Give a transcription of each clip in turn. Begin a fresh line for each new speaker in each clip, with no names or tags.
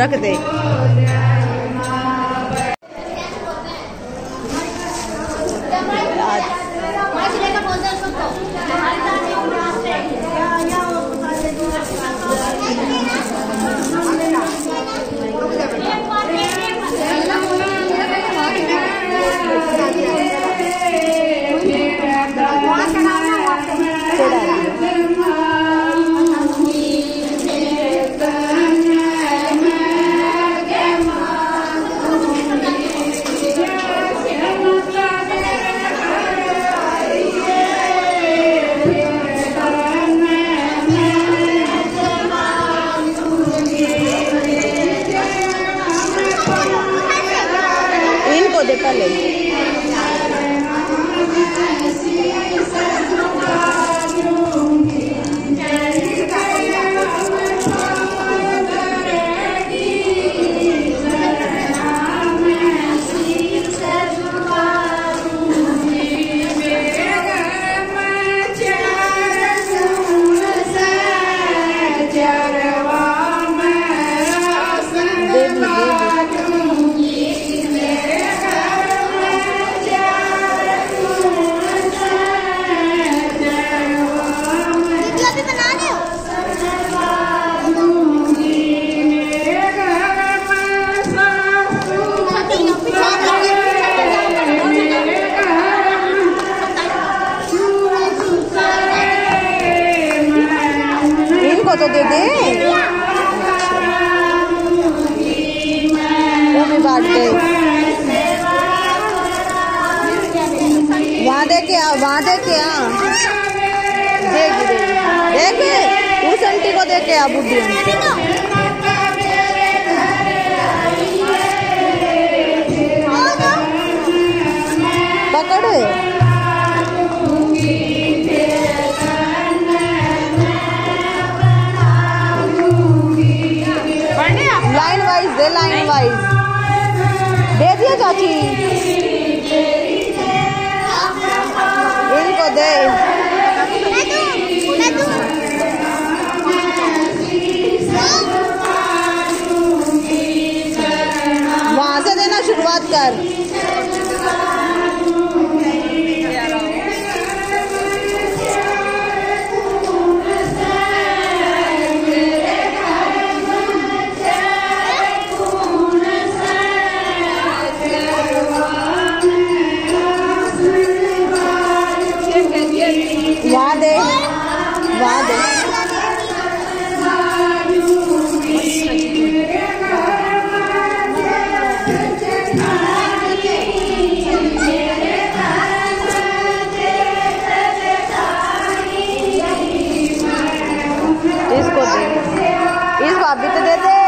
रख दे। इनको दे पहले। तो दे दे, वो भी बांट दे। वहाँ दे के आ, वहाँ दे के आ, देख उस आंटी को दे के आ, बुढ़ी आंटी। पकड़ लाइन वाइज दे, लाइन वाइज दे दिया चाची, इनको दे। वहां से देना शुरुआत कर। वहाँ दे, वहाँ दे। इसको दे, इस भाभी तो दे दे।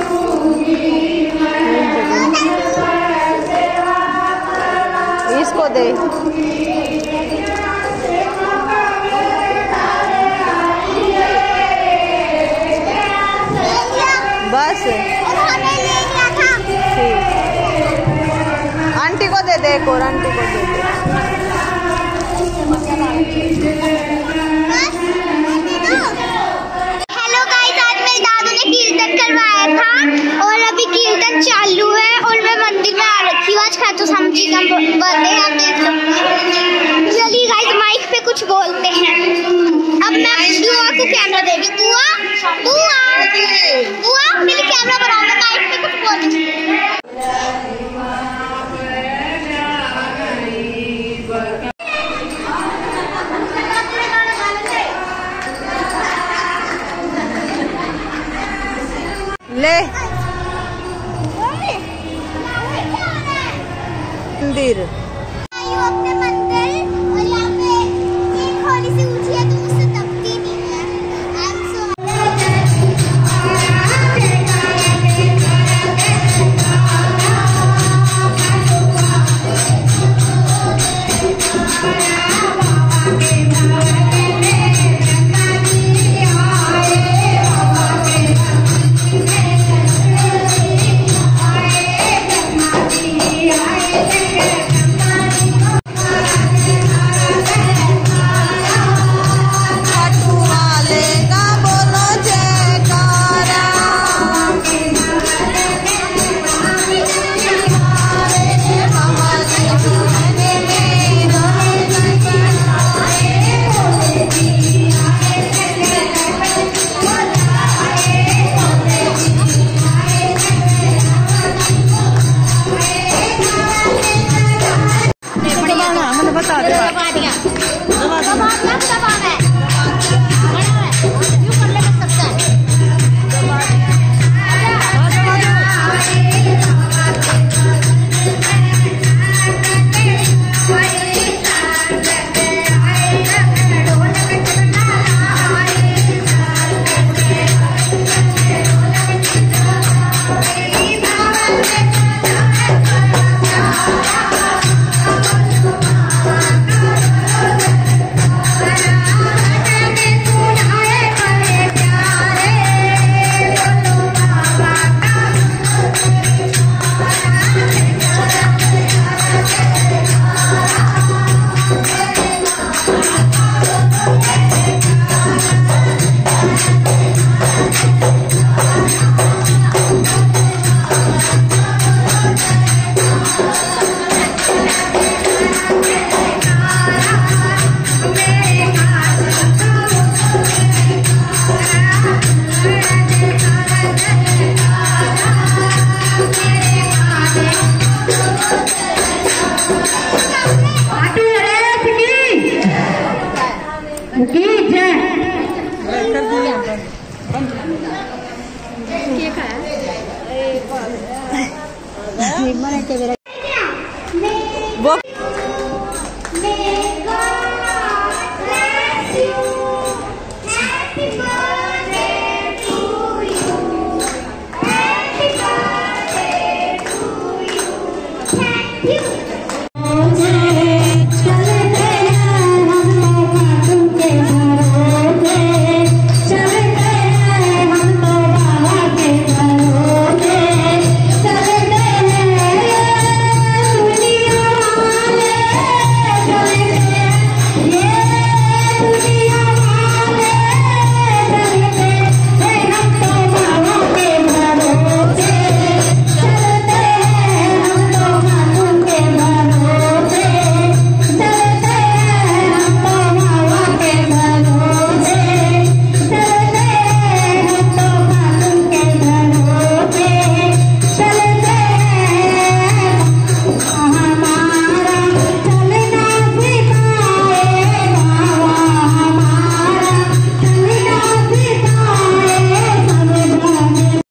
इसको दे। बस ठीक, आंटी को दे दे, एक और आंटी को दे दे।
हेलो गाइस, आज मेरे दादू ने कीर्तन करवाया था और अभी कीर्तन चालू है और मैं मंदिर में आ रखी हूँ। आज खाटू श्याम जी का बर्थडे, आप देख सकते हैं। चलिए गाइस, माइक पे कुछ बोलते हैं। अब मैं दुआ को कैमरा दे रही। दुआ दुआ दुआ मेरे कैमरा बनाओ, मैं माइक पे कुछ बोलती हूँ।
ले मंदिर
अपने मंदिर, और यहाँ पे एक थोड़ी सी ऊंची है तो मुझसे दबती नहीं है।
निम्मन है